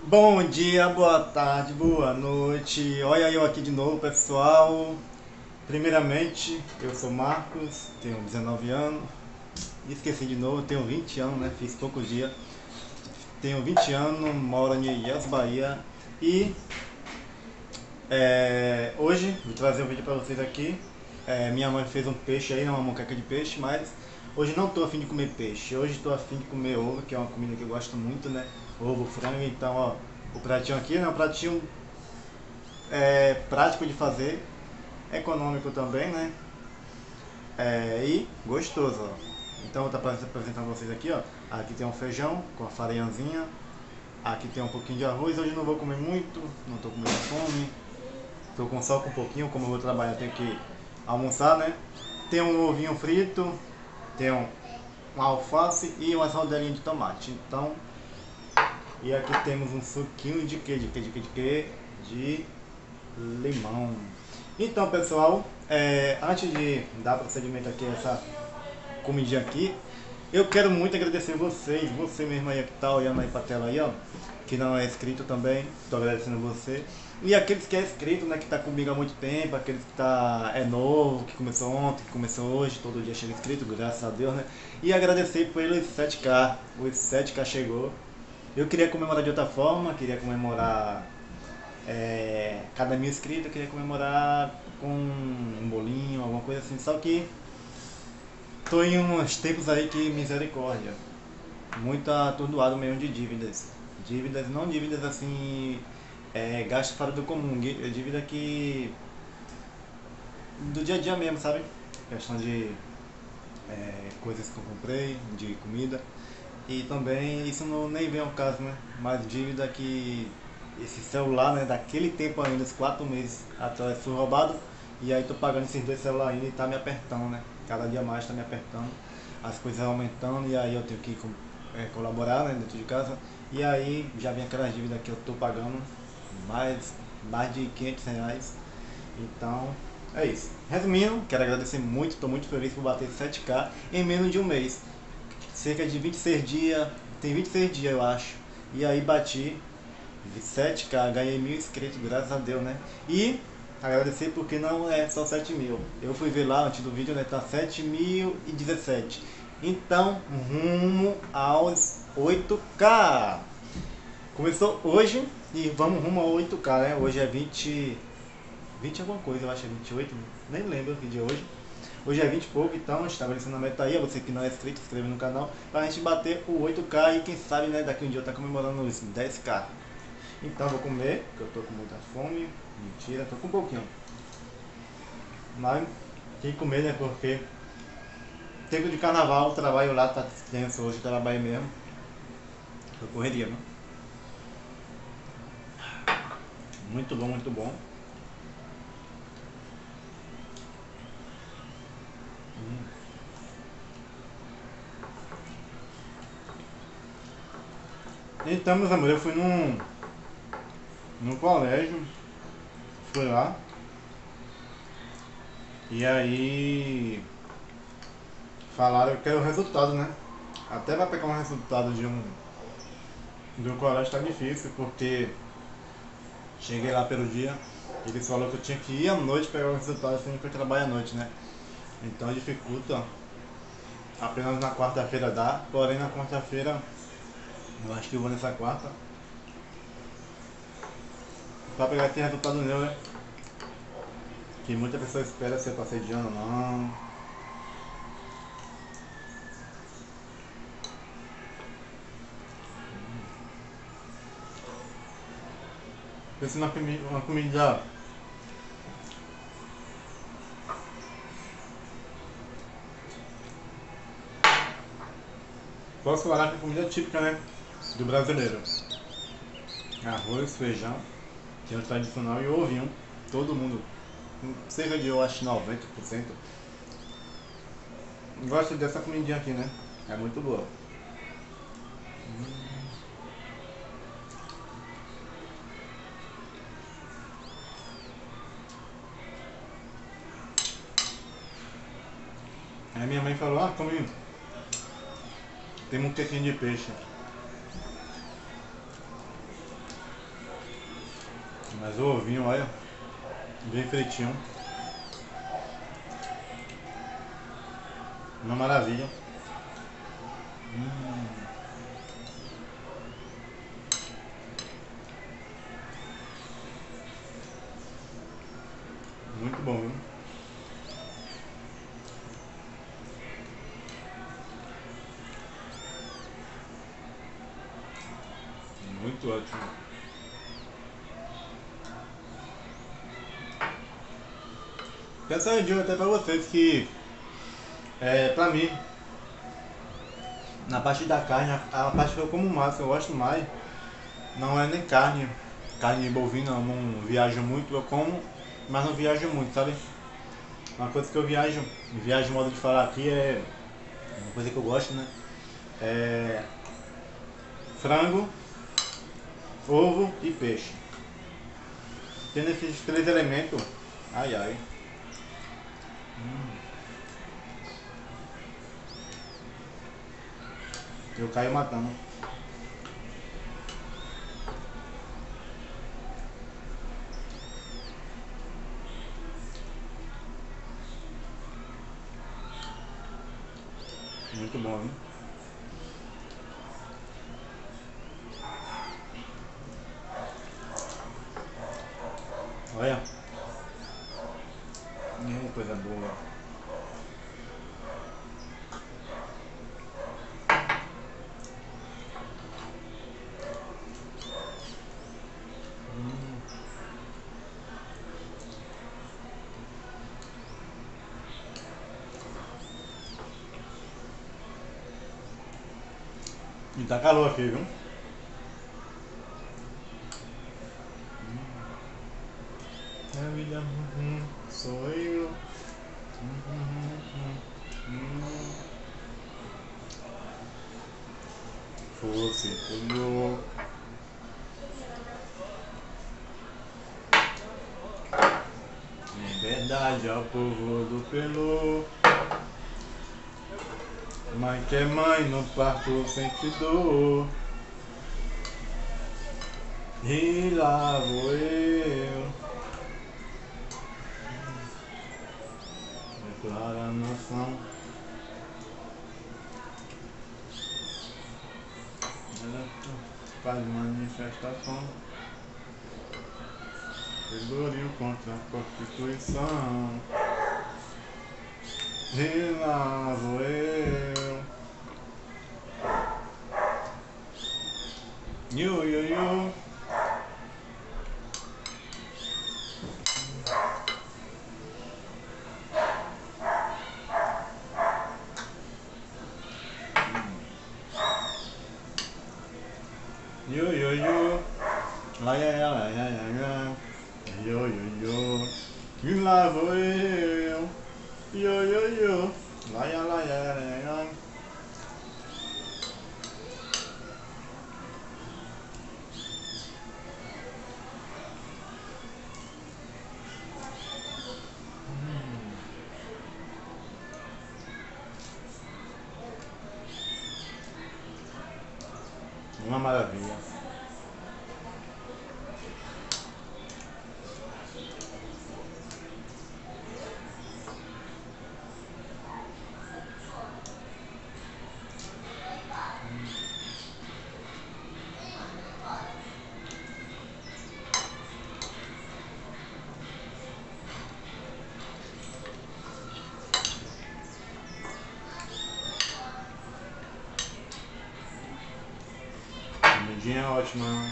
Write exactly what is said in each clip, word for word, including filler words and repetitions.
Bom dia, boa tarde, boa noite. Olha eu aqui de novo, pessoal. Primeiramente, eu sou Marcos, tenho dezenove anos. Esqueci de novo, tenho vinte anos, né? Fiz poucos dias. Tenho vinte anos, moro em Ilhéus, Bahia. E é, hoje vou trazer um vídeo pra vocês aqui. É, minha mãe fez um peixe aí, uma moqueca de peixe, mas hoje não tô afim de comer peixe. Hoje tô afim de comer ovo, que é uma comida que eu gosto muito, né? Ovo, frango, então ó, o pratinho aqui, né? Um pratinho é, prático de fazer, econômico também, né? É, e gostoso, ó. Então eu vou estar apresentando vocês aqui, ó. Aqui tem um feijão com a farinhazinha. Aqui tem um pouquinho de arroz. Hoje não vou comer muito, não tô com muita fome. Tô com só com um pouquinho, como eu vou trabalhar, tenho que almoçar, né? Tem um ovinho frito, tem um, uma alface e umas rodelinhas de tomate. Então, e aqui temos um suquinho de quê? De quê? De quê? De quê? De limão. Então, pessoal, é, antes de dar procedimento aqui a essa comidinha aqui, eu quero muito agradecer vocês, você mesmo aí que tá olhando aí pra tela aí, ó, que não é inscrito também, tô agradecendo você. E aqueles que é inscrito, né, que tá comigo há muito tempo, aqueles que tá é novo, que começou ontem, que começou hoje, todo dia chega inscrito, graças a Deus, né? E agradecer pelos sete K, os sete K chegou. Eu queria comemorar de outra forma, queria comemorar é, cada mil inscritos, eu queria comemorar com um bolinho, alguma coisa assim, só que tô em uns tempos aí que misericórdia, muito atordoado mesmo de dívidas. Dívidas, não dívidas assim, é, gasto fora do comum, dívida que do dia a dia mesmo, sabe? Questão de é, coisas que eu comprei, de comida. E também, isso não nem vem ao caso, né? Mas dívida que esse celular, né, daquele tempo ainda, uns quatro meses atrás foi roubado. E aí tô pagando esses dois celulares ainda e tá me apertando, né? Cada dia mais tá me apertando. As coisas aumentando e aí eu tenho que é, colaborar, né, dentro de casa. E aí já vem aquelas dívidas que eu tô pagando mais, mais de quinhentos reais. Então, é isso. Resumindo, quero agradecer muito, estou muito feliz por bater sete K em menos de um mês. Cerca de vinte e seis dias, tem vinte e seis dias eu acho. E aí bati sete K, ganhei mil inscritos, graças a Deus, né? E agradecer porque não é só sete mil. Eu fui ver lá antes do vídeo, né? Tá sete mil e dezessete. Então, rumo aos oito K. Começou hoje e vamos rumo ao oito K, né? Hoje é vinte vinte alguma coisa, eu acho que é vinte e oito, nem lembro que dia é hoje. Hoje é vinte e pouco, então estabelecendo a meta aí, você que não é inscrito, se inscreve no canal, pra gente bater o oito K e quem sabe, né, daqui um dia eu tá comemorando os dez K. Então vou comer, porque eu tô com muita fome, mentira, tô com um pouquinho. Mas tem que comer, né, porque tempo de carnaval, o trabalho lá tá tenso hoje, trabalho mesmo. Tô correria, né? Muito bom, muito bom. Então, meus amores, eu fui num, num colégio, fui lá, e aí falaram que era o resultado, né? Até vai pegar um resultado de um do colégio tá difícil, porque cheguei lá pelo dia, eles falaram que eu tinha que ir à noite pegar o resultado, sendo que eu trabalho à noite, né? Então dificulta, apenas na quarta-feira dá, porém na quarta-feira, eu acho que eu vou nessa quarta, pra pegar esse resultado meu, né? Que muita pessoa espera se eu passei de ano ou não. Pensa na comi- uma comida. Posso falar que é comida típica, né? Do brasileiro. Arroz, feijão, que é o tradicional, e o ovinho. Todo mundo, cerca de eu acho noventa por cento, gosta dessa comidinha aqui, né? É muito boa. Aí minha mãe falou, ah, come, tem um quequinho de peixe. Mas o ovinho, olha, bem feitinho. Uma maravilha. Hum. Muito bom, viu? Muito ótimo. Quero dizer até pra vocês que, é, pra mim, na parte da carne, a, a parte que eu como mais, que eu gosto mais, não é nem carne. Carne bovina eu não viajo muito, eu como, mas não viajo muito, sabe? Uma coisa que eu viajo, viajo modo de falar aqui é uma coisa que eu gosto, né? É frango, ovo e peixe. Tendo esses três elementos, ai ai. Hum. Eu caio matando. Muito bom, hein? Olha. Que coisa boa. Hum. E tá calor aqui, viu? Maravilha, hum, sou eu. Hum, hum, hum, hum. Fosse tudo. Liberdade ao povo do Pelu. Mãe que é mãe no parto sempre dor. E lá vou eu. Declara a nação. Ela faz manifestação. Rebelião contra a Constituição. E lá vou eu. Yo, yo, yo. Yo, yo, yo. Lá, ya, ya, lá, ya, ya, ya. Yo, yo, yo. E lá vou eu. Yo, yo, yo. Lá, ya, lá, ya, ya, ya. Uma maravilha. Comidinha ótima.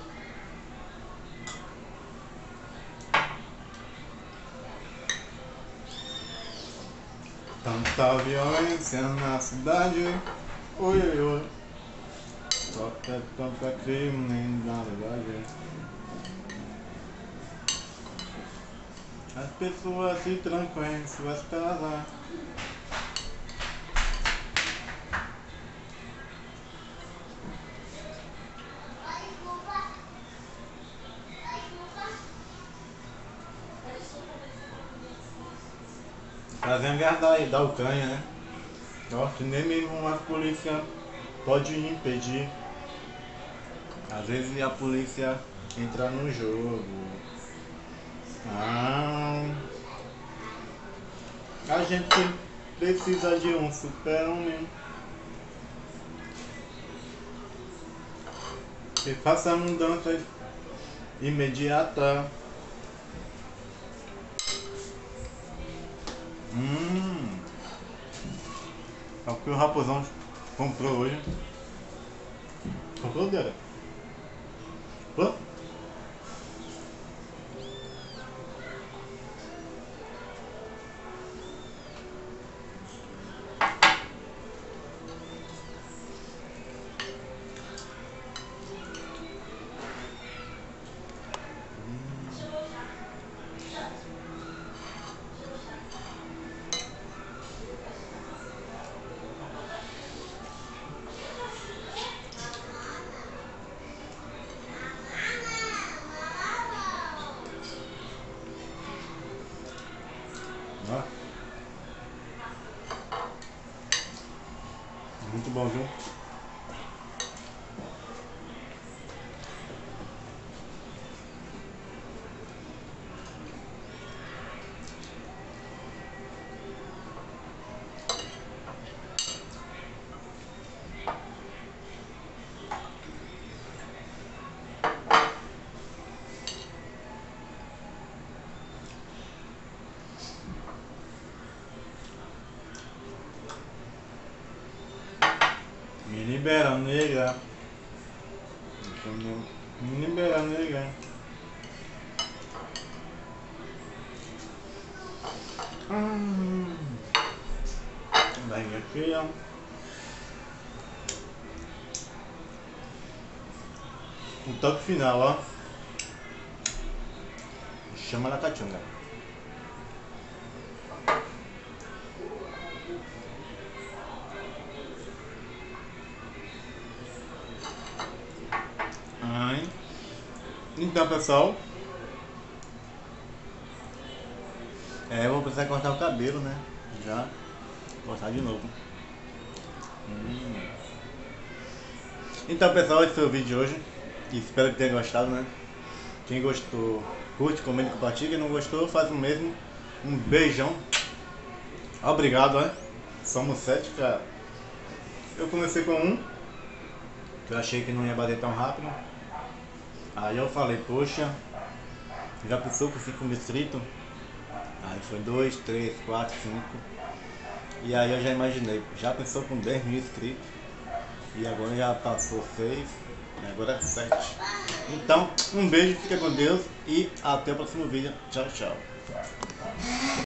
Tanta violência na cidade. Oi, oi, oi. Só que é tanta crime nem na verdade. As pessoas se trancam em suas casas. Trazendo a guerra da, da Ucrânia, né? Ó, que nem mesmo a polícia pode impedir. Às vezes a polícia Entrar no jogo. Ah, a gente precisa de um super-homem que faça a mudança imediata. Hum, é o que o Raposão comprou hoje. Comprou, dela? Pô? Ó, muito bom, viu? Me libera, nega. Me libera, nega. Hum. Barriga cheia. O toque final, ó. Chama na cachunga. Ai. Então, pessoal, é, eu vou precisar cortar o cabelo, né? Já. Cortar de novo. Hum. Então, pessoal, esse foi o vídeo de hoje. Espero que tenha gostado, né? Quem gostou, curte, comenta, compartilha. Quem não gostou, faz o mesmo. Um beijão. Obrigado, né? Somos sete, cara. Eu comecei com um, que eu achei que não ia bater tão rápido. Aí eu falei, poxa, já pensou com cinco mil inscritos? Aí foi dois, três, quatro, cinco. E aí eu já imaginei, já pensou com dez mil inscritos? E agora já passou seis, e agora é sete. Então, um beijo, fica com Deus e até o próximo vídeo. Tchau, tchau.